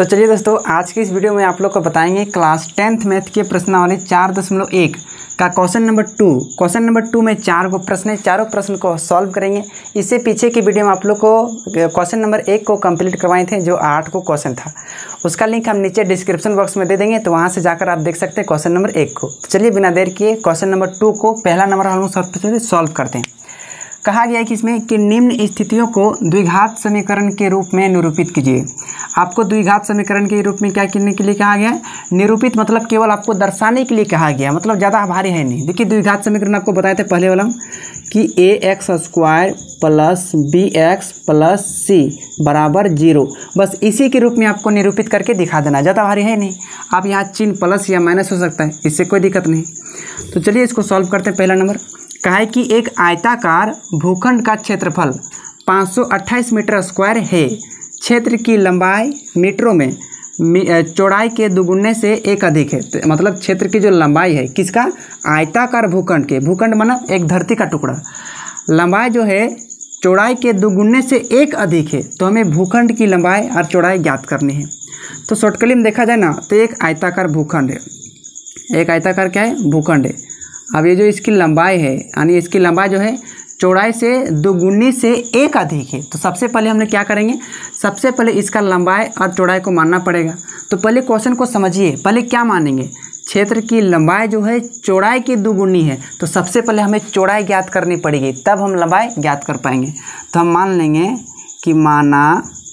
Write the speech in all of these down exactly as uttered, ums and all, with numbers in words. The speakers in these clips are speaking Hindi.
तो चलिए दोस्तों, आज की इस वीडियो में आप लोग को बताएंगे क्लास टेंथ मैथ के प्रश्नावली चार दशमलव एक का question number two. Question number two में चार को प्रश्न है, चारों प्रश्न को सॉल्व करेंगे। इससे पीछे की वीडियो में आप लोग को क्वेश्चन नंबर एक को कंप्लीट करवाए थे, जो आठ को क्वेश्चन था। उसका लिंक हम नीचे डिस्क्रिप्शन बॉक्स में दे देंगे, तो वहाँ से जाकर आप देख सकते हैं क्वेश्चन नंबर एक को। तो चलिए बिना देर किए क्वेश्चन नंबर टू को पहला नंबर हम लोग सॉल्व करते हैं। कहा गया है कि इसमें कि निम्न स्थितियों को द्विघात समीकरण के रूप में निरूपित कीजिए। आपको द्विघात समीकरण के रूप में क्या करने के लिए कहा गया है? निरूपित मतलब केवल आपको दर्शाने के लिए कहा गया, मतलब ज़्यादा भारी है नहीं। देखिए, द्विघात समीकरण आपको बताए थे पहले वाला कि A X square plus B X plus C बराबर जीरो, बस इसी के रूप में आपको निरूपित करके दिखा देना, ज़्यादा भारी है नहीं। आप यहाँ चिन्ह प्लस या माइनस हो सकता है, इससे कोई दिक्कत नहीं। तो चलिए इसको सॉल्व करते हैं। पहला नंबर कहा है कि एक आयताकार भूखंड का क्षेत्रफल पाँच सौ अट्ठाईस मीटर स्क्वायर है। क्षेत्र की लंबाई मीटरों में चौड़ाई के दुगुने से एक अधिक है। तो मतलब क्षेत्र की जो लंबाई है किसका? आयताकार भूखंड के, भूखंड मतलब एक धरती का टुकड़ा, लंबाई जो है चौड़ाई के दुगुने से एक अधिक है। तो हमें भूखंड की लंबाई और चौड़ाई ज्ञात करनी है। तो शॉर्टकली में देखा जाए ना, तो एक आयताकार भूखंड है, एक आयताकार क्या है? भूखंड है। अब ये जो इसकी लंबाई है, यानी इसकी लंबाई जो है चौड़ाई से दोगुनी से एक अधिक है। तो सबसे पहले हमने क्या करेंगे? सबसे पहले इसका लंबाई और चौड़ाई को मानना पड़ेगा। तो पहले क्वेश्चन को समझिए, पहले क्या मानेंगे? क्षेत्र की लंबाई जो है चौड़ाई की दोगुनी है, तो सबसे पहले हमें चौड़ाई ज्ञात करनी पड़ेगी, तब हम लंबाई ज्ञात कर पाएंगे। तो हम मान लेंगे कि माना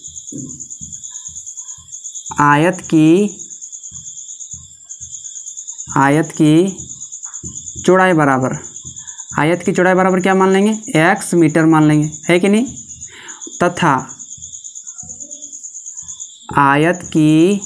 आयत की आयत की चौड़ाई बराबर, आयत की चौड़ाई बराबर क्या मान लेंगे? एक्स मीटर मान लेंगे, है कि नहीं? तथा आयत की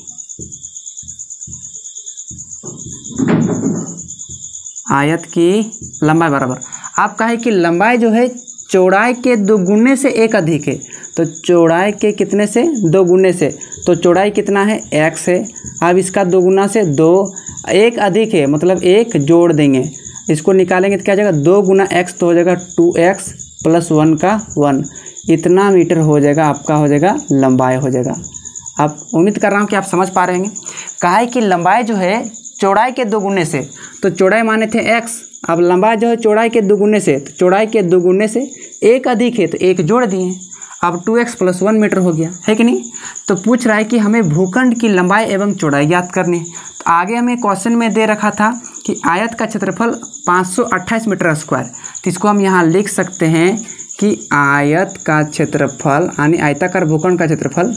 आयत की लंबाई बराबर, आप कहे कि लंबाई जो है चौड़ाई के दोगुने से एक अधिक है। तो चौड़ाई के कितने से? दोगुने से। तो चौड़ाई कितना है? एक्स है। अब इसका दोगुना से दो, एक अधिक है मतलब एक जोड़ देंगे, इसको निकालेंगे तो क्या हो जाएगा? दो गुना एक्स तो हो जाएगा टू एक्स प्लस वन का वन, इतना मीटर हो जाएगा आपका, हो जाएगा लंबाई हो जाएगा। अब उम्मीद कर रहा हूँ कि आप समझ पा रहे होंगे। कहा है कि लंबाई जो है चौड़ाई के दोगुने से, तो चौड़ाई माने थे एक्स, अब लंबाई जो है चौड़ाई के दोगुने से, तो चौड़ाई के दोगुने से एक अधिक है, तो एक जोड़ दिए, अब two X plus one metre हो गया, है कि नहीं? तो पूछ रहा है कि हमें भूखंड की लंबाई एवं चौड़ाई ज्ञात करनी है। तो आगे हमें क्वेश्चन में दे रखा था कि आयत का क्षेत्रफल पाँच सौ अट्ठाईस मीटर स्क्वायर, तो इसको हम यहाँ लिख सकते हैं कि आयत का क्षेत्रफल, यानी आयताकार भूखंड का क्षेत्रफल,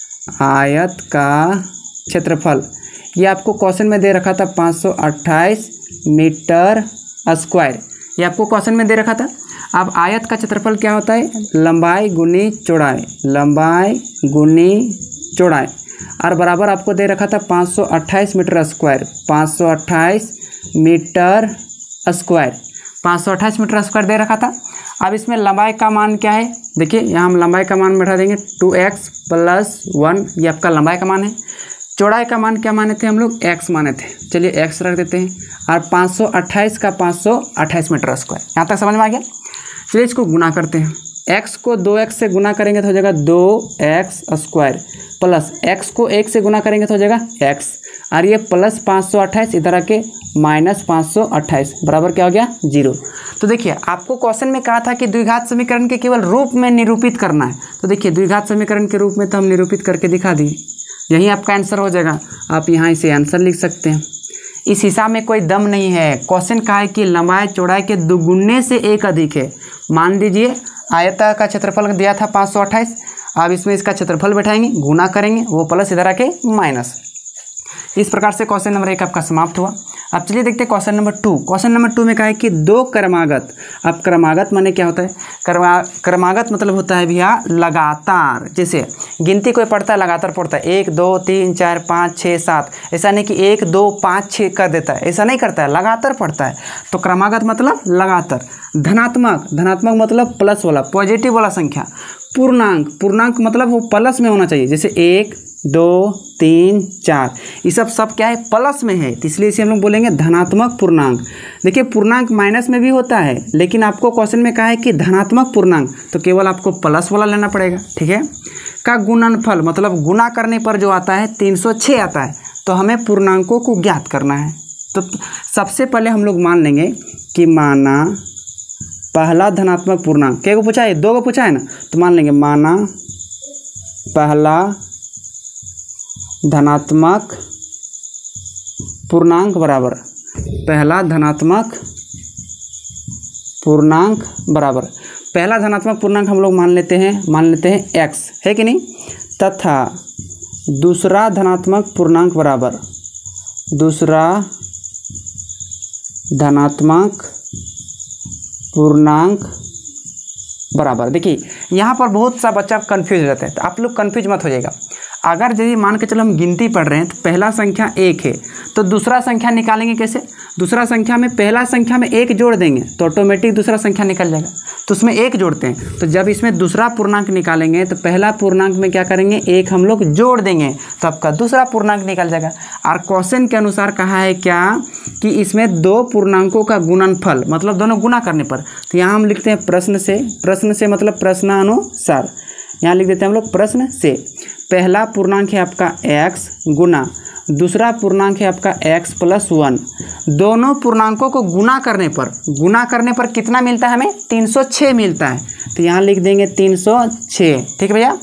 आयत का क्षेत्रफल, ये आपको क्वेश्चन में दे रखा था पाँच सौ अट्ठाईस मीटर स्क्वायर, ये आपको क्वेश्चन में दे रखा था। अब आयत का क्षेत्रफल क्या होता है? लंबाई गुनी चौड़ाई, लंबाई गुनी चौड़ाई, और बराबर आपको दे रखा था पाँच सौ अट्ठाईस मीटर स्क्वायर, पाँच सौ अट्ठाईस मीटर स्क्वायर, पाँच सौ अट्ठाईस मीटर स्क्वायर दे रखा था। अब इसमें लंबाई का मान क्या है? देखिए यहाँ हम लंबाई का मान बैठा देंगे टू एक्स प्लस वन, ये आपका लंबाई का मान है। चौड़ाई का मान क्या माने थे हम लोग? एक्स माने थे, चलिए एक्स रख देते हैं। और पाँच सौ अट्ठाईस का पाँच सौ अट्ठाईस मीटर स्क्वायर, यहाँ तक समझ में आ गया? चलिए इसको गुना करते हैं। एक्स को दो एक्स से गुना करेंगे तो हो जाएगा दो एक्स स्क्वायर, प्लस एक्स को एक से गुना करेंगे तो हो जाएगा एक्स, और ये प्लस पाँच सौ अट्ठाईस इधर आके माइनस पाँच सौ अट्ठाईस बराबर क्या हो गया? जीरो। तो देखिए, आपको क्वेश्चन में कहा था कि द्विघात समीकरण के केवल रूप में निरूपित करना है। तो देखिए, द्विघात समीकरण के रूप में तो हम निरूपित करके दिखा दिए, यही आपका आंसर हो जाएगा। आप यहाँ इसे आंसर लिख सकते हैं। इस हिसाब में कोई दम नहीं है। क्वेश्चन कहा है कि लंबाई चौड़ाई के दुगुने से एक अधिक है। मान लीजिए आयत का क्षेत्रफल दिया था पाँच सौ अट्ठाईस, अब इसमें इसका क्षेत्रफल बैठाएंगे, गुना करेंगे, वो प्लस इधर आके माइनस। इस प्रकार से क्वेश्चन नंबर एक आपका समाप्त हुआ। अब चलिए देखते हैं question number two. Question number two में कहा है कि दो क्रमागत, अब क्रमागत माने क्या होता है? क्रमा क्रमागत मतलब होता है भैया लगातार, जैसे गिनती कोई पढ़ता है लगातार पढ़ता है, एक दो तीन चार पाँच छः सात, ऐसा नहीं कि एक दो पाँच छः कर देता है, ऐसा नहीं करता है, लगातार पढ़ता है। तो क्रमागत मतलब लगातार। धनात्मक, धनात्मक मतलब प्लस वाला, पॉजिटिव वाला संख्या। पूर्णांक, पूर्णांक मतलब वो प्लस में होना चाहिए, जैसे एक दो तीन चार, ये सब सब क्या है? प्लस में है, तो इसलिए इसे हम लोग बोलेंगे धनात्मक पूर्णांक। देखिए, पूर्णांक माइनस में भी होता है, लेकिन आपको क्वेश्चन में कहा है कि धनात्मक पूर्णांक, तो केवल आपको प्लस वाला लेना पड़ेगा, ठीक है? का गुणनफल मतलब गुना करने पर जो आता है तीन सौ छः आता है, तो हमें पूर्णांकों को ज्ञात करना है। तो सबसे पहले हम लोग मान लेंगे कि माना पहला धनात्मक पूर्णांक, क्या को पूछा है, दो को पूछा है ना, तो मान लेंगे माना पहला धनात्मक पूर्णांक बराबर पहला धनात्मक पूर्णांक बराबर पहला धनात्मक पूर्णांक हम लोग मान लेते हैं मान लेते हैं x है कि नहीं, तथा दूसरा धनात्मक पूर्णांक बराबर दूसरा धनात्मक पूर्णांक बराबर। देखिए यहाँ पर बहुत सा बच्चा कंफ्यूज हो जाता है, तो आप लोग कंफ्यूज मत हो जाएगा। अगर यदि मान के चलो हम गिनती पढ़ रहे हैं तो पहला संख्या एक है, तो दूसरा संख्या निकालेंगे कैसे, दूसरा संख्या में पहला संख्या में एक जोड़ देंगे तो ऑटोमेटिक दूसरा संख्या निकल जाएगा, तो उसमें एक जोड़ते हैं। तो जब इसमें दूसरा पूर्णांक निकालेंगे तो पहला पूर्णांक में क्या करेंगे, एक हम लोग जोड़ देंगे तो आपका दूसरा पूर्णांक निकल जाएगा। और क्वेश्चन के अनुसार कहा है क्या कि इसमें दो पूर्णांकों का गुणनफल मतलब दोनों गुना करने पर, तो यहाँ हम लिखते हैं प्रश्न से, प्रश्न से मतलब प्रश्नानुसार, यहाँ लिख देते हैं हम लोग प्रश्न से। पहला पूर्णांक है आपका x गुना दूसरा पूर्णांक है आपका x प्लस वन, दोनों पूर्णांकों को गुना करने पर गुना करने पर कितना मिलता है हमें, तीन सौ छः मिलता है। तो यहाँ लिख देंगे तीन सौ छः, ठीक है भैया।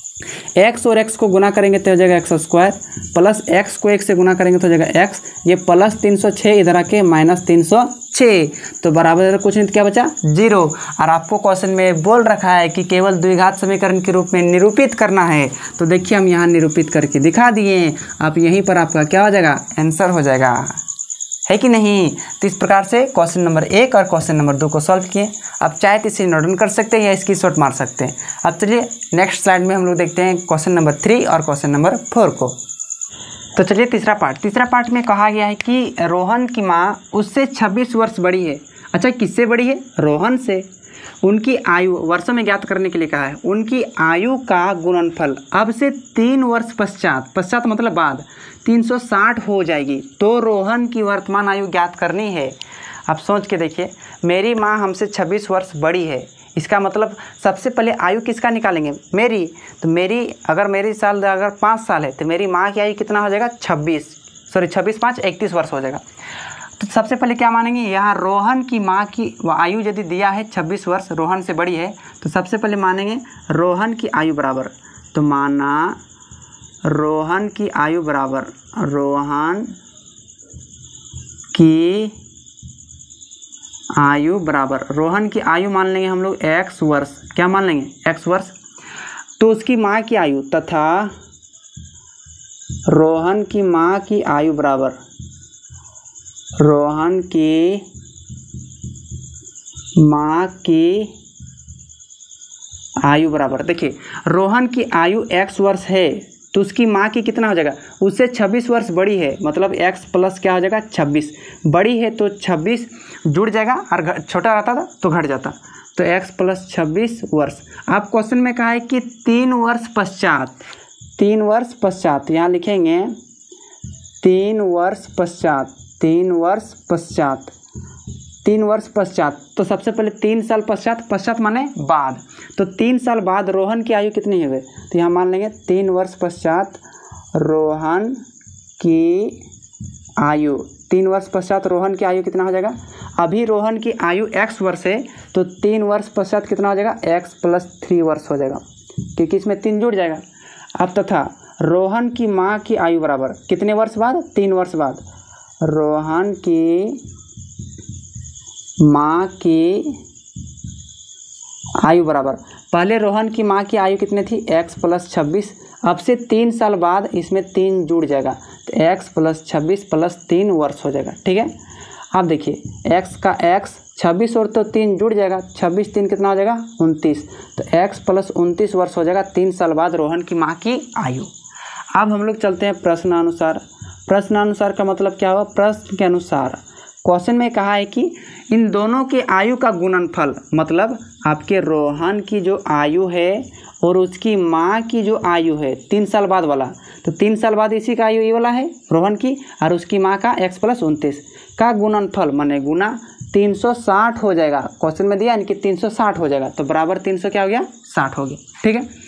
x और x को गुना करेंगे तो हो जाएगा एक्स स्क्वायर, प्लस x को x से गुना करेंगे तो हो जाएगा x, ये प्लस तीन सौ छः इधर आके माइनस तीन सौ छः, तो बराबर कुछ नहीं, क्या बचा जीरो। और आपको क्वेश्चन में बोल रखा है कि केवल द्विघात समीकरण के रूप में निरूपित करना है, तो देखिए हम यहाँ निरूपित करके दिखा दिए। अब यहीं पर आपका क्या हो जाएगा, आंसर हो जाएगा, है कि नहीं। तो इस प्रकार से क्वेश्चन नंबर एक और क्वेश्चन नंबर दो को सॉल्व किए। अब चाहे तो इसे नोट डाउन कर सकते हैं या इसकी शॉट मार सकते हैं। अब चलिए नेक्स्ट स्लाइड में हम लोग देखते हैं क्वेश्चन नंबर थ्री और क्वेश्चन नंबर फोर को। तो चलिए तीसरा पार्ट तीसरा पार्ट में कहा गया है कि रोहन की माँ उससे छब्बीस वर्ष बड़ी है। अच्छा, किससे बड़ी है, रोहन से। उनकी आयु वर्षों में ज्ञात करने के लिए कहा है। उनकी आयु का गुणनफल अब से तीन वर्ष पश्चात, पश्चात मतलब बाद, तीन सौ साठ हो जाएगी, तो रोहन की वर्तमान आयु ज्ञात करनी है। आप सोच के देखिए, मेरी माँ हमसे छब्बीस वर्ष बड़ी है, इसका मतलब सबसे पहले आयु किसका निकालेंगे, मेरी। तो मेरी अगर मेरी साल अगर पाँच साल है तो मेरी माँ की आयु कितना हो जाएगा, छब्बीस, सॉरी छब्बीस पाँच इकतीस वर्ष हो जाएगा। तो सबसे पहले क्या मानेंगे, यहाँ रोहन की माँ की आयु यदि दिया है छब्बीस वर्ष, रोहन से बड़ी है, तो सबसे पहले मानेंगे रोहन की आयु बराबर, तो माना रोहन की आयु बराबर रोहन की आयु बराबर रोहन की आयु मान लेंगे हम लोग एक्स वर्ष, क्या मान लेंगे, एक्स वर्ष। तो उसकी माँ की आयु तथा रोहन की माँ की आयु बराबर रोहन की माँ की आयु बराबर। देखिए रोहन की आयु x वर्ष है, तो उसकी माँ की कितना हो जाएगा, उससे छब्बीस वर्ष बड़ी है, मतलब x प्लस क्या हो जाएगा छब्बीस, बड़ी है तो छब्बीस जुड़ जाएगा और छोटा रहता था तो घट जाता, तो x प्लस छब्बीस वर्ष। आप क्वेश्चन में कहा है कि तीन वर्ष पश्चात, तीन वर्ष पश्चात यहाँ लिखेंगे तीन वर्ष पश्चात, तीन वर्ष पश्चात, तीन वर्ष पश्चात। तो सबसे पहले तीन साल पश्चात, पश्चात माने बाद, तो तीन साल बाद रोहन की आयु कितनी है, तो यहाँ मान लेंगे तीन वर्ष पश्चात रोहन की आयु, तीन वर्ष पश्चात रोहन की आयु कितना हो जाएगा। अभी रोहन की आयु x वर्ष है, तो तीन वर्ष पश्चात कितना हो जाएगा, x प्लस थ्री वर्ष हो जाएगा, क्योंकि इसमें तीन जुड़ जाएगा। अब तथा रोहन की माँ की आयु बराबर कितने वर्ष बाद, तीन वर्ष बाद, रोहन की माँ की आयु बराबर, पहले रोहन की माँ की आयु कितनी थी, x प्लस छब्बीस, अब से तीन साल बाद इसमें तीन जुड़ जाएगा, तो x प्लस छब्बीस प्लस तीन वर्ष हो जाएगा, ठीक है। अब देखिए x का x छब्बीस और तो तीन जुड़ जाएगा, छब्बीस तीन कितना हो जाएगा उनतीस, तो x प्लस उनतीस वर्ष हो जाएगा तीन साल बाद रोहन की माँ की आयु। अब हम लोग चलते हैं प्रश्नानुसार। प्रश्नानुसार का मतलब क्या हुआ, प्रश्न के अनुसार। क्वेश्चन में कहा है कि इन दोनों के आयु का गुणनफल, मतलब आपके रोहन की जो आयु है और उसकी माँ की जो आयु है तीन साल बाद वाला, तो तीन साल बाद इसी का आयु ये वाला है रोहन की, और उसकी माँ का x प्लस उनतीस का गुणनफल माने गुना तीन सौ साठ हो जाएगा। क्वेश्चन में दिया इनकी तीन सौ साठ हो जाएगा, तो बराबर तीन सौ क्या हो गया, साठ हो गया, ठीक है।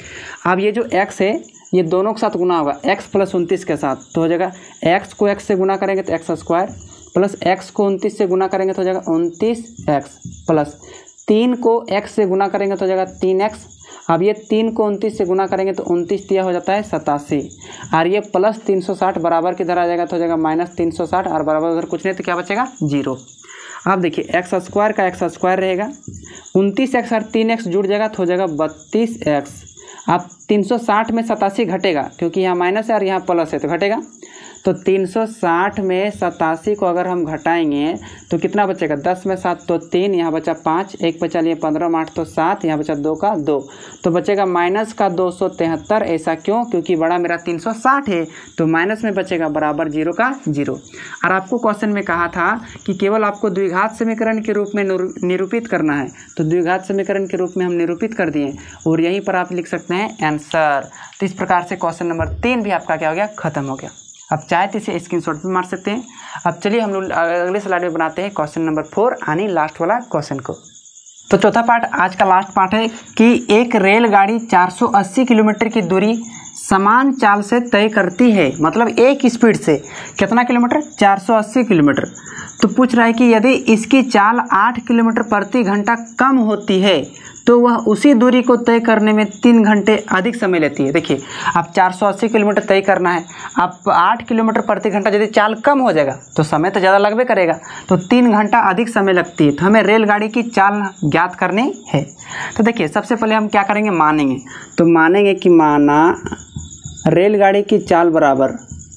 अब ये जो x है ये दोनों के साथ गुना होगा, x प्लस उनतीस के साथ, तो हो जाएगा x को x से गुना करेंगे तो एक्स स्क्वायर, प्लस x को उनतीस से गुना करेंगे तो हो जाएगा उनतीस एक्स, प्लस तीन को x से गुना करेंगे तो हो जाएगा तीन एक्स। अब ये तीन को उनतीस से गुना करेंगे तो उनतीस दिया हो जाता है सतासी, और ये प्लस तीन सौ साठ बराबर किधर आ जाएगा तो हो जाएगा माइनस तीन सौ साठ, और बराबर उधर कुछ नहीं तो क्या बचेगा जीरो। अब देखिए एक्स स्क्वायर का एक्स स्क्वायर रहेगा, उनतीस एक्स और तीन एक्स जुड़ जाएगा तो हो जाएगा बत्तीस एक्स। अब तीन सौ साठ में सतासी घटेगा क्योंकि यहाँ माइनस है और यहाँ प्लस है तो घटेगा, तो तीन सौ साठ में सतासी को अगर हम घटाएंगे तो कितना बचेगा, दस में सात तो तीन, यहाँ बचा पाँच, एक बचा लिए पंद्रह में आठ तो सात, यहाँ बचा दो का दो, तो बचेगा माइनस का दो सौ तिहत्तर। ऐसा क्यों, क्योंकि बड़ा मेरा तीन सौ साठ है तो माइनस में बचेगा बराबर जीरो का जीरो। और आपको क्वेश्चन में कहा था कि केवल आपको द्विघात समीकरण के रूप में निरूपित करना है, तो द्विघात समीकरण के रूप में हम निरूपित कर दिए और यहीं पर आप लिख सकते हैं आंसर। तो इस प्रकार से क्वेश्चन नंबर तीन भी आपका क्या हो गया, खत्म हो गया। अब चाहे तो इसे स्क्रीनशॉट भी मार सकते हैं। अब चलिए हम लोग अगले स्लाइड में बनाते हैं क्वेश्चन नंबर फोर यानी लास्ट वाला क्वेश्चन को। तो चौथा पार्ट आज का लास्ट पार्ट है कि एक रेलगाड़ी चार सौ अस्सी किलोमीटर की दूरी समान चाल से तय करती है, मतलब एक स्पीड से कितना किलोमीटर, चार सौ अस्सी किलोमीटर। तो पूछ रहा है कि यदि इसकी चाल आठ किलोमीटर प्रति घंटा कम होती है तो वह उसी दूरी को तय करने में तीन घंटे अधिक समय लेती है। देखिए अब चार सौ अस्सी किलोमीटर तय करना है, अब आठ किलोमीटर प्रति घंटा यदि चाल कम हो जाएगा तो समय तो ज़्यादा लगबे करेगा, तो तीन घंटा अधिक समय लगती है। तो हमें रेलगाड़ी की चाल ज्ञात करनी है। तो देखिए सबसे पहले हम क्या करेंगे, मानेंगे। तो मानेंगे कि माना रेलगाड़ी की चाल बराबर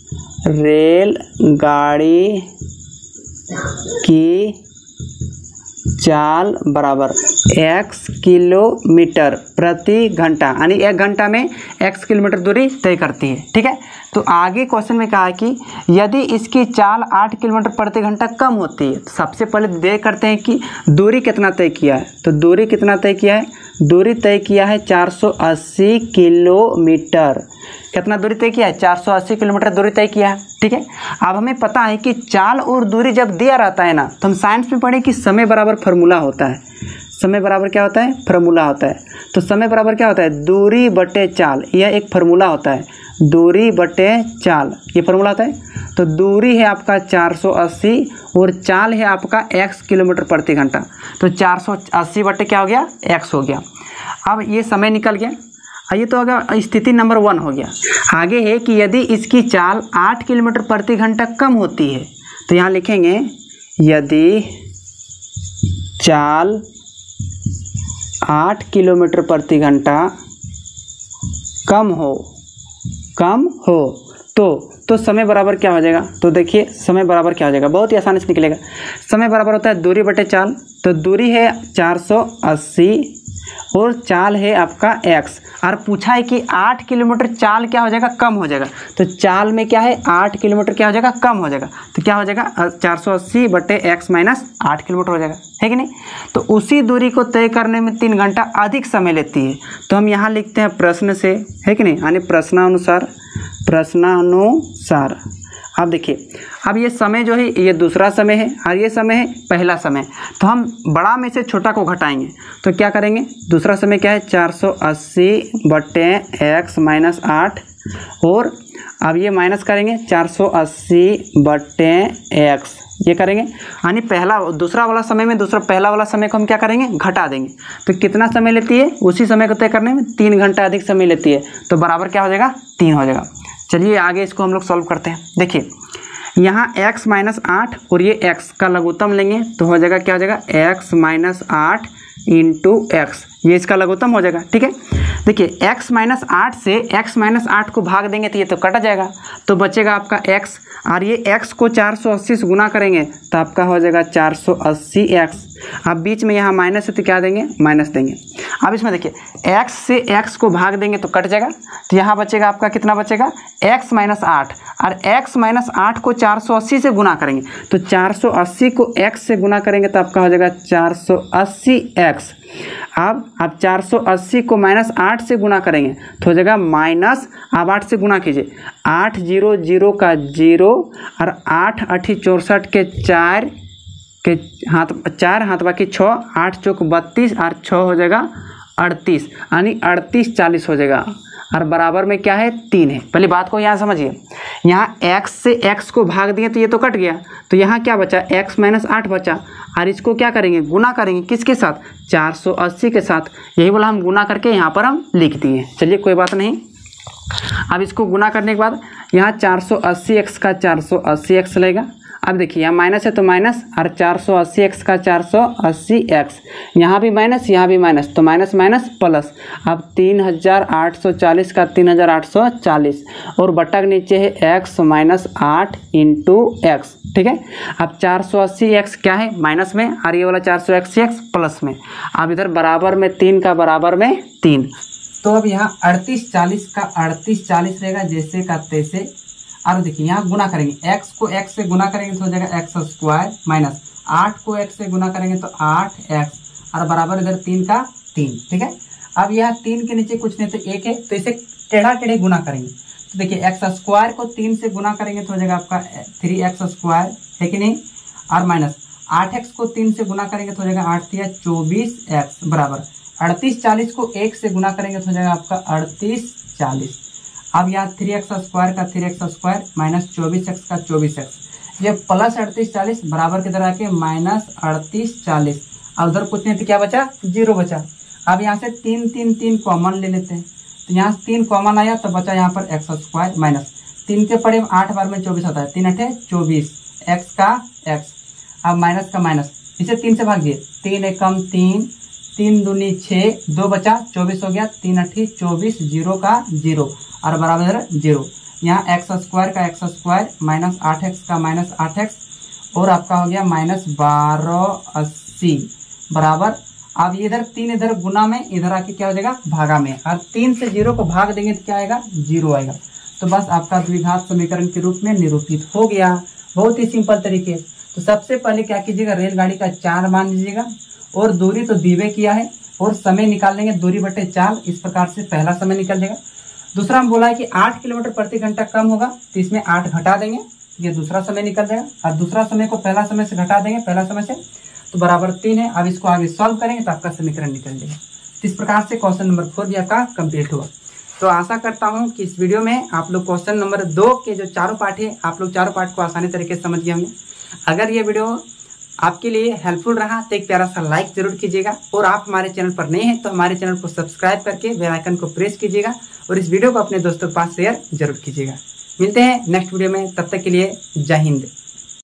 रेलगाड़ी की चाल बराबर x किलोमीटर प्रति घंटा, यानी एक घंटा में x किलोमीटर दूरी तय करती है। ठीक है, तो आगे क्वेश्चन में कहा है कि यदि इसकी चाल आठ किलोमीटर प्रति घंटा कम होती है, तो सबसे पहले देख करते हैं कि दूरी कितना तय किया है। तो दूरी कितना तय किया है, दूरी तय किया है चार सौ अस्सी किलोमीटर। कितना दूरी तय किया है, चार सौ अस्सी किलोमीटर दूरी तय किया है। ठीक है, अब हमें पता है कि चाल और दूरी जब दिया रहता है ना, तो हम साइंस में पढ़े कि समय बराबर फार्मूला होता है। समय बराबर क्या होता है, फार्मूला होता है। तो समय बराबर क्या होता है, दूरी बटे चाल, यह एक फार्मूला होता है, दूरी बटे चाल, ये फार्मूला होता है। तो दूरी है आपका चार सौ अस्सी और चाल है आपका x किलोमीटर प्रति घंटा, तो चार सौ अस्सी बटे क्या हो गया, x हो गया। अब ये समय निकल गया, ये तो अगर स्थिति नंबर वन हो गया। आगे है कि यदि इसकी चाल आठ किलोमीटर प्रति घंटा कम होती है, तो यहाँ लिखेंगे यदि चाल आठ किलोमीटर प्रति घंटा कम हो कम हो तो तो समय बराबर क्या हो जाएगा। तो देखिए समय बराबर क्या हो जाएगा, बहुत ही आसानी से निकलेगा। समय बराबर होता है दूरी बटे चाल, तो दूरी है चार सौ अस्सी और चाल है आपका x, और पूछा है कि आठ किलोमीटर चाल क्या हो जाएगा, कम हो जाएगा। तो चाल में क्या है, आठ किलोमीटर क्या हो जाएगा, कम हो जाएगा। तो क्या हो जाएगा, चार सौ अस्सी बटे एक्स माइनस आठ किलोमीटर हो जाएगा, है कि नहीं। तो उसी दूरी को तय करने में तीन घंटा अधिक समय लेती है। तो हम यहाँ लिखते हैं प्रश्न से, है कि नहीं, यानी प्रश्नानुसार प्रश्नानुसार। अब देखिए अब ये समय जो है ये दूसरा समय है और ये समय है पहला समय। तो हम बड़ा में से छोटा को घटाएंगे, तो क्या करेंगे, दूसरा समय क्या है, चार सौ अस्सी बटे एक्स माइनस आठ, और अब ये माइनस करेंगे चार सौ अस्सी बटे एक्स, ये करेंगे, यानी पहला दूसरा वाला समय में दूसरा पहला वाला समय को हम क्या करेंगे, घटा देंगे। तो कितना समय लेती है, उसी समय को तय करने में तीन घंटा अधिक समय लेती है, तो बराबर क्या हो जाएगा, तीन हो जाएगा। चलिए आगे इसको हम लोग सॉल्व करते हैं। देखिए यहाँ x माइनस आठ और ये x का लघुत्तम लेंगे तो हो जाएगा, क्या हो जाएगा, x माइनस आठ इंटू एक्स, ये इसका लघुत्तम हो जाएगा। ठीक है, देखिए x माइनस आठ से x माइनस आठ को भाग देंगे तो ये तो कट जाएगा, तो बचेगा आपका x, और ये x को चार सौ अस्सी से गुना करेंगे तो आपका हो जाएगा चार सौ अस्सी एक्स। अब बीच में यहाँ माइनस है तो क्या देंगे, माइनस देंगे। अब इसमें देखिए x से x को भाग देंगे तो कट जाएगा, तो यहाँ बचेगा आपका कितना बचेगा, x माइनस आठ, और x माइनस आठ को चार सौ अस्सी से गुना करेंगे तो चार सौ अस्सी को x से गुना करेंगे तो आपका हो जाएगा चार सौ अस्सी एक्स। अब आप चार सौ अस्सी को माइनस आठ से गुना करेंगे तो हो जाएगा माइनस, अब आठ से गुना कीजिए, आठ जीरो जीरो का जीरो, और आठ अठी चौंसठ के चार के हाथ चार हाथ बाकी छः, आठ चौक बत्तीस और छः हो जाएगा अड़तीस, यानी अड़तीस चालीस हो जाएगा, और बराबर में क्या है तीन है। पहले बात को यहाँ समझिए, यहाँ x से x को भाग दिए तो ये तो कट गया, तो यहाँ क्या बचा x माइनस आठ बचा, और इसको क्या करेंगे गुना करेंगे किसके साथ, चार सौ अस्सी के साथ। यही बोला हम गुना करके यहाँ पर हम लिख दिए। चलिए कोई बात नहीं। अब इसको गुना करने के बाद यहाँ चार सौ अस्सी एक्स का चार सौ अस्सी एक्स लेगा। अब देखिए यहाँ माइनस है तो माइनस, और चार सौ अस्सी एक्स का चार सौ अस्सी एक्स, यहाँ भी माइनस यहाँ भी माइनस, तो माइनस माइनस प्लस। अब तीन हज़ार आठ सौ चालीस का तीन हज़ार आठ सौ चालीस, और बटा के नीचे है एक्स माइनस आठ इंटू एक्स। ठीक है, अब चार सौ अस्सी एक्स क्या है माइनस में, और ये वाला चार सौ अस्सी एक्स प्लस में। अब इधर बराबर में तीन का बराबर में तीन, तो अब यहाँ अड़तीस चालीस का अड़तीस चालीस रहेगा जैसे का तैसे। और देखिए यहाँ गुना करेंगे, x को x से गुना करेंगे तो हो जाएगा एक्स स्क्वायर, माइनस आठ को x से गुना करेंगे तो आठ एक्स, और बराबर इधर तीन का तीन। ठीक है, अब यहाँ तीन के नीचे कुछ नहीं तो एक है, तो इसे टेढ़ा टेढ़े गुना करेंगे। तो देखिए एक्स स्क्वायर को तीन से गुना करेंगे तो हो जाएगा आपका थ्री एक्स स्क्वायर, है कि नहीं, और माइनस आठ एक्स को तीन से गुना करेंगे तो हो जाएगा आठ या चौबीस एक्स, बराबर अड़तीस चालीस को एक से गुना करेंगे तो हो जाएगा आपका अड़तीस चालीस। अब यहाँ थ्री एक्स स्क्वायर का थ्री एक्स स्क्वायर माइनस चौबीस एक्स का चौबीस एक्स, ये प्लस अड़तीस चालीस बराबर किधर आके माइनस अड़तीस चालीस, और उधर कुछ नहीं तो क्या बचा, जीरो बचा। अब यहाँ से तीन तीन तीन कॉमन ले लेते हैं, तो यहाँ से तीन कॉमन आया तो बचा यहाँ पर एक्स स्क्वायर, माइनस तीन के पड़े आठ बार में चौबीस आता है, तीन अठे चौबीस, एक्स का एक्स, अब माइनस का माइनस, इसे तीन से भाग दिए, तीन एकम तीन, तीन दूनी छः, दो बचा चौबीस हो गया, तीन अठी चौबीस, जीरो का जीरो, और बराबर जीरो। यहाँ एक्स स्क्वायर का एक्स स्क्वायर माइनस आठ एक्स का माइनस आठ एक्स, और आपका हो गया माइनस बारह अस्सी, बराबर। अब इधर तीन इधर गुना में, इधर आके क्या हो जाएगा भागा में, और तीन से जीरो को भाग देंगे तो क्या आएगा, जीरो आएगा। तो बस आपका द्विघात समीकरण के रूप में निरूपित हो गया, बहुत ही सिंपल तरीके। तो सबसे पहले क्या कीजिएगा, रेलगाड़ी का चार मान लीजिएगा, और दूरी तो दीवे किया है, और समय निकाल लेंगे दूरी बटे चार, इस प्रकार से पहला समय निकल जाएगा। दूसरा हम बोला है कि आठ किलोमीटर प्रति घंटा कम होगा तो इसमें आठ घटा देंगे, ये दूसरा समय निकल जाएगा, और दूसरा समय को पहला समय से घटा देंगे, पहला समय से, तो बराबर तीन है। अब इसको आगे सॉल्व करेंगे तो आपका समीकरण निकल जाएगा। इस प्रकार से क्वेश्चन नंबर फोर भी आपका कंप्लीट हुआ। तो आशा करता हूँ कि इस वीडियो में आप लोग क्वेश्चन नंबर दो के जो चारों पार्ट है, आप लोग चारों पार्ट को आसानी तरीके से समझ गए होंगे। अगर ये वीडियो आपके लिए हेल्पफुल रहा तो एक प्यारा सा लाइक जरूर कीजिएगा, और आप हमारे चैनल पर नए हैं तो हमारे चैनल को सब्सक्राइब करके बेल आइकन को प्रेस कीजिएगा, और इस वीडियो को अपने दोस्तों के पास शेयर जरूर कीजिएगा। मिलते हैं नेक्स्ट वीडियो में, तब तक के लिए जय हिंद।